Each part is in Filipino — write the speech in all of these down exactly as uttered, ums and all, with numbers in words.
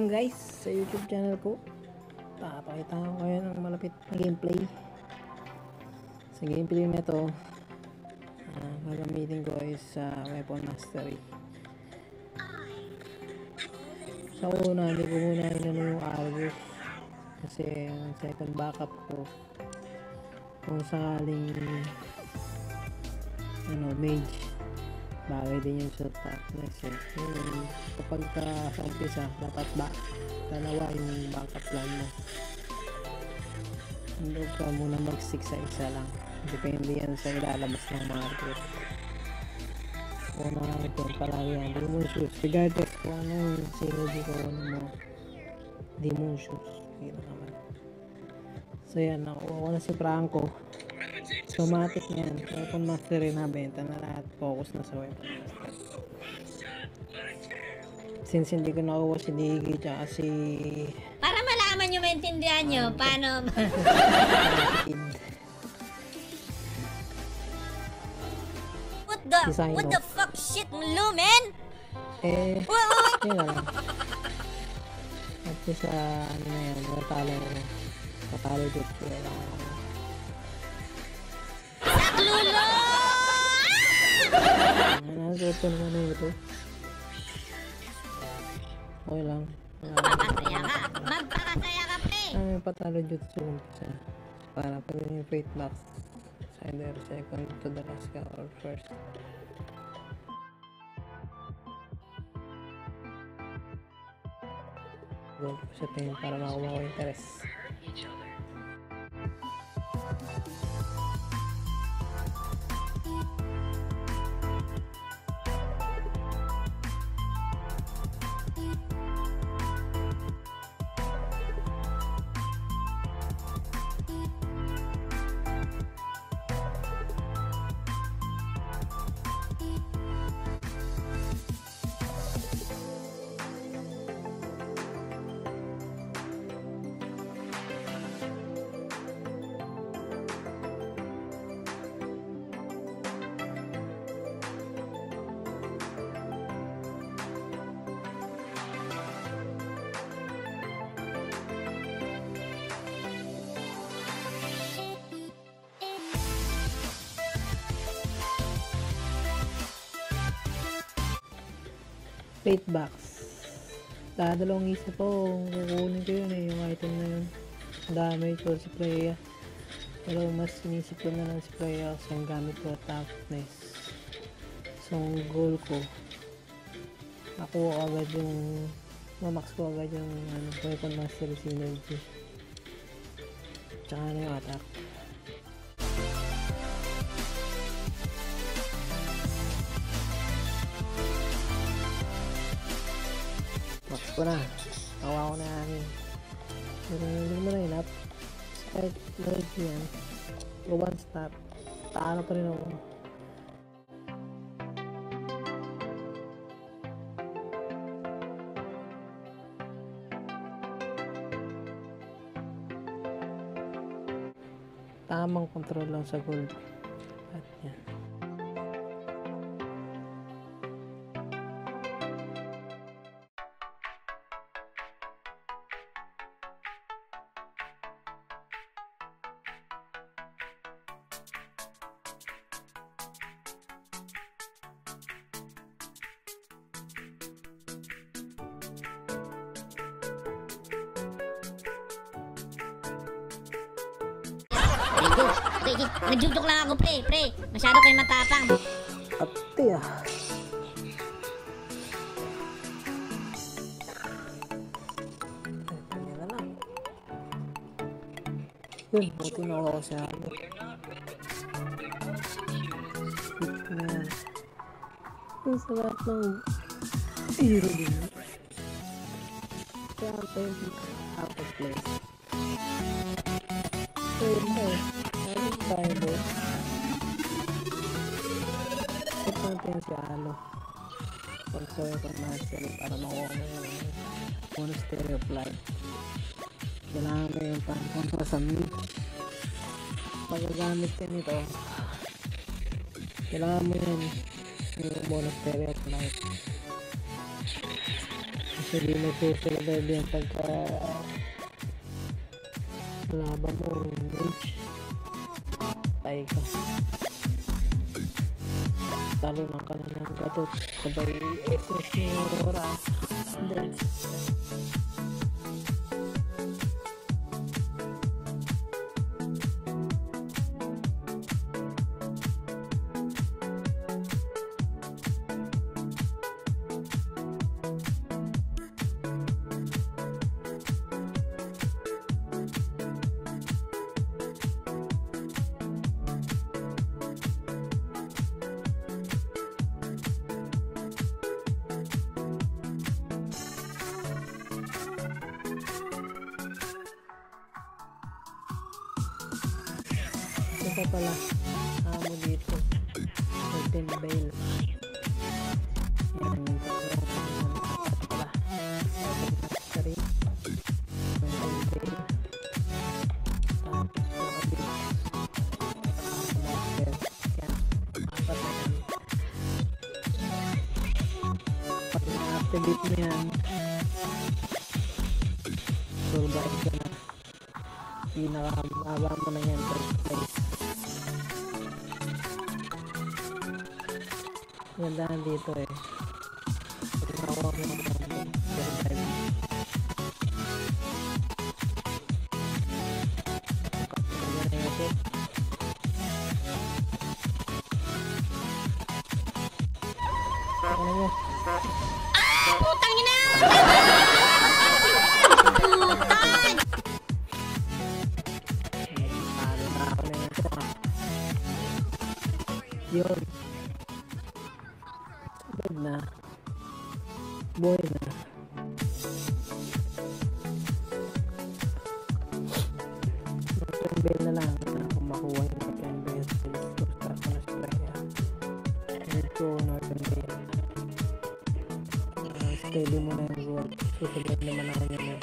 Welcome guys sa YouTube channel ko. Papakita ko kayo ng malapit na gameplay. Sa gameplay na ito, uh, gagamitin ko is uh, weapon mastery. Sa una, hindi ko muna inano yung Argus kasi ang second backup ko kung sakaling ano, mage, bagay din yun sa toughness eh. Yung, kapag ka sa umpisa, dapat ba dalawa yung backup plan mo. Hindi ka muna mag-stick sa isa lang, depende yan sa ilalabas ng market. Una nga ito palagi yan, demon shoes, regardless kung anong synergy ko ano mo, demon shoes yun naman. So yan, nakuha ko na si Franco. Automatic yan, weapon master rin, nabenta na lahat, focus na sa weapon master. Since hindi ko nakuha si Diggy tsaka si... Para malaman nyo, maintindihan nyo, uh, paano... What the... Si what the fuck shit, Lumen? Eh... yun na lang. At sa ano na yan, natalo natalo dito kaya lang ako. Lulo! Nasuot ko naman na ito. Okay lang. Magpakasaya ka! Magpakasaya ka, pre! Ay, patalo dito sa umpisa. Para pag yung fate box. Either second to the last ka or first. Go po sa team para makuha ko interest. Fate box. Dadalawang isa po. Kukunin ko yun eh. Yung item na yun. Damage ko si Freya. Pero mas sinisip ko na lang si Freya kasi ang gamit ko toughness. So ang goal ko, nakuha agad yung mamax ko agad yung ano, weapon mastery synergy. Tsaka na yung attack. Max ko na. Nakuha ko na amin. Pero hindi mo na enough. Kahit large yan. Go one stop. Taano pa rin ako. Tamang control lang sa gold. At yan. Pre, pre, nagjujuk lang ako, pre, pre. Masyado kayo matapang. Ate ah. Ay, na lang. Yun, buti na ako sa ano. Hit na yan. Yun sa lahat ng hero din. Kaya ang tayo out of place. So yun na eh. Ano tayo doon? Set natin si Alo. Pag-soy ko mastery para makuha mo yung monastery of life. Kailangan mo yung pan-control sa mid. Pag gagamit ka nito, kailangan mo yan yung monastery at night. Kasi di nagsusurvive yan pagka laban mo mage, tayo ka, talo lang ka na ng gatot sabay S S ni Aurora then ito pala amo dito Golden Bale yan yung pala Golden Bale tapos yung Abyss Master yan apat na yan pag na-activate mo yan survive ka na pinaka-maba mo na yan first place. Gandahan dito eh. Pinawa mo ng survive. Kapag na ito. Ano mo? Ah! Putang ina! Putan! Talo na ako na ito ah. Yun. Na boy na mag-ten na lang na kung makuha yung mag-ten bell gusto ako na sila yan ito Northern Bell uh, steady mo na yung goal susunod naman ako nyo na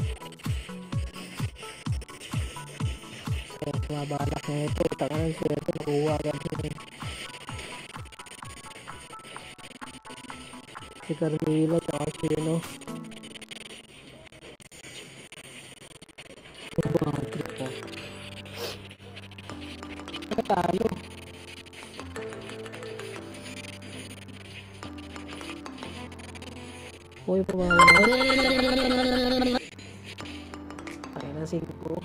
so mabalak na ito taka ng swerte nakuha agad yun si Carmilla tsaka si ano yung mga trip ko nakatalo uy pumawa kaya na singko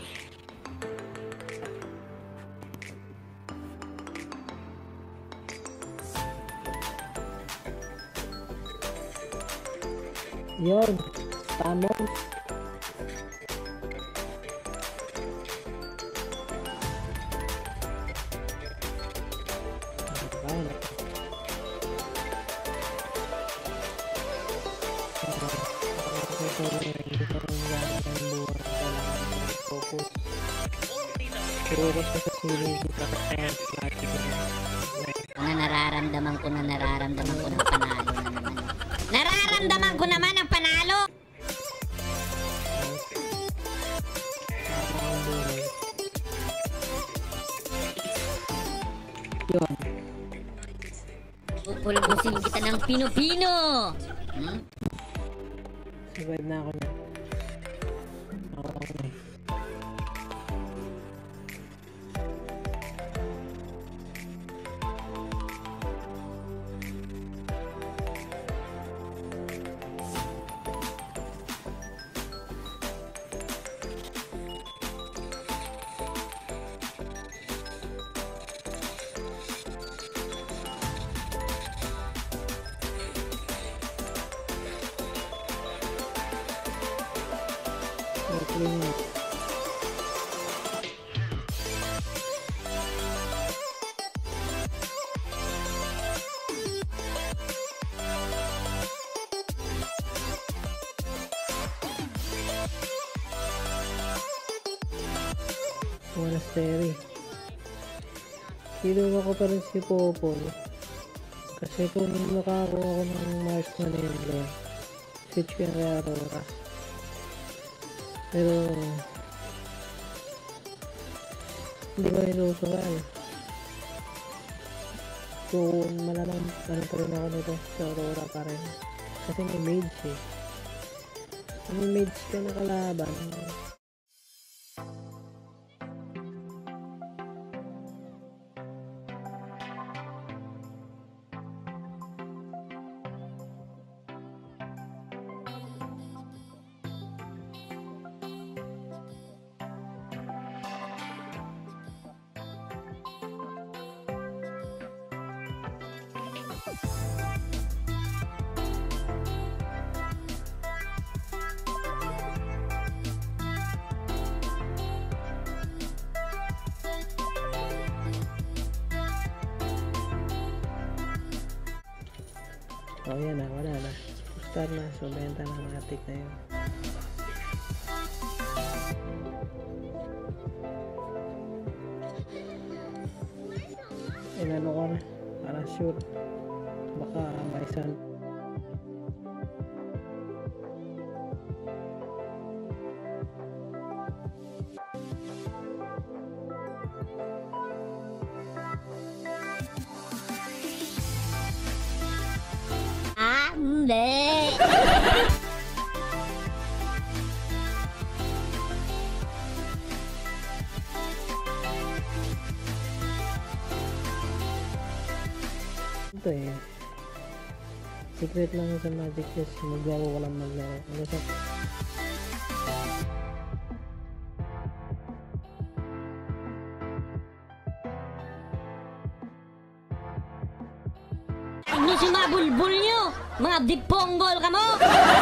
yun, Thanos. Kung nararamdaman ko na nararamdaman ko ng panalo na naman. Nararamdaman ko naman ang panalo! Yun. Pupulbusin kita ng pino-pino! Hmm? Survive na ako na. Ako ako na. Monastery. Kinuha ko pa rin si Popol. Kasi kung nakakuha ko ng Marksman Emblem, switch ko yung kay Aurora. Pero hindi ko nilusukan. kung malamang ano pa rin ako nito sa Aurora pa rin. Kasi may mage eh. Kung may mage ka na kalaban, oh yan na, wala na. Star na, so benta na ang atik na yun. Inano ko na, para sure. Baka may sal. Ah, hindi. Ito eh. Secret lang sa Magic Chess. Maglaro ko lang maglaro. Ano sa... Ano si mga bulbul nyo? Mga diponggol ka mo?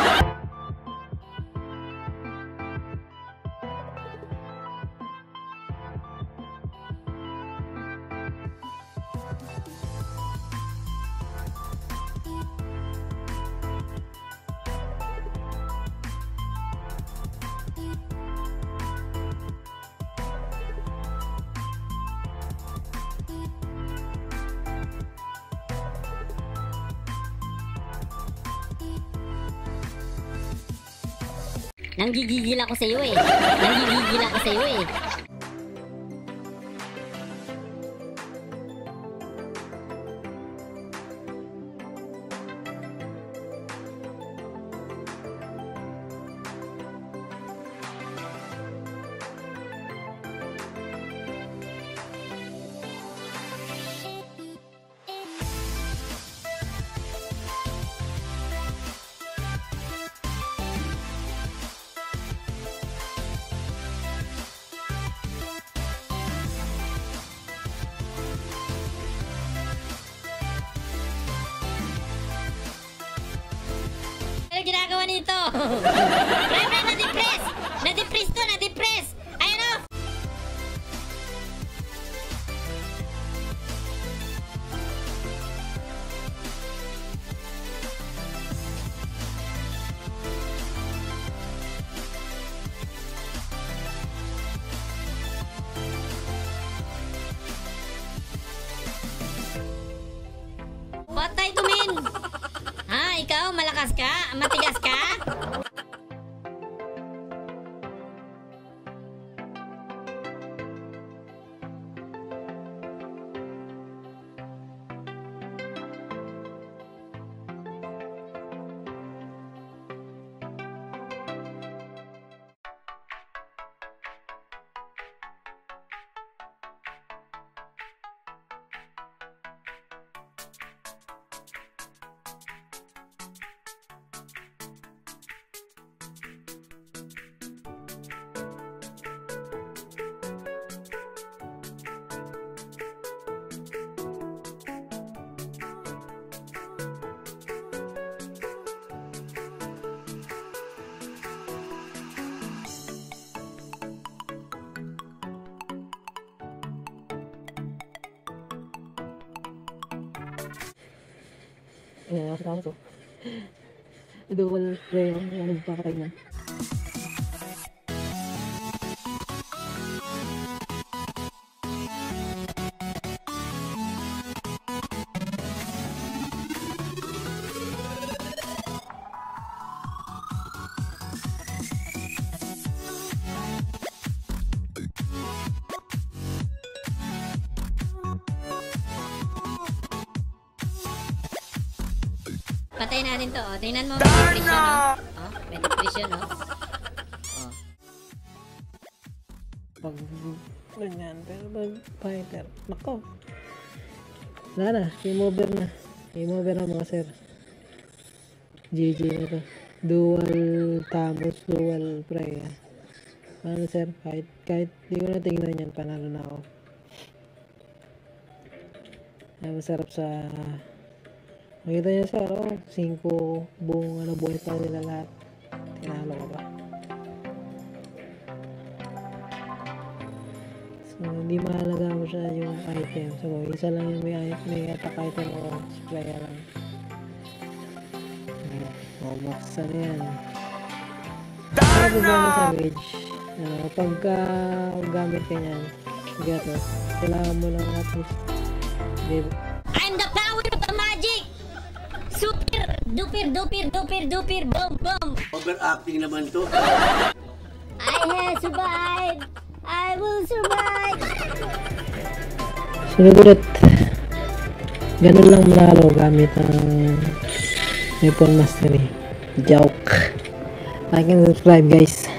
Nanggigigil ako sa iyo eh. Nanggigigil ako sa iyo eh. Ano ginagawa nito? Pre, pre, na-depress! Na-depress to, na-depress! Ayun o! Patay tumin! Ha, ikaw malakas ka? Matigas ka? Ayan, nakasama ko. Dual spray yung nagpapakay na. Patayin natin to. Oh. Tingnan mo, may depression, oh. Oh, may depression, oh. Oh. Pag ganyan, pero pag fighter, nako. Wala na, game over na. Game over na mga sir. G G na to. Dual Tamos, dual Freya. Ano sir, kahit, kahit di ko na tingnan yan, panalo na ako. Ay, masarap sa... Makita nyo sir, oh, cinco buong ano, buhay pa nila lahat. Tinalo ko ba? So, hindi mahalaga mo siya yung item. So, isa lang yung may, may attack item o supply lang. O, max ano yan. Ano ba ba sa mage? Uh, pagka gamit ka niyan, gato, kailangan mo lang at least, diba? I'm the power of the magic! Super duper duper duper duper boom boom! Overacting naman to. I have survived! I will survive! Sunod ulit. Ganun lang manalo gamit ang Weapon Mastery. Joke. Like and subscribe guys.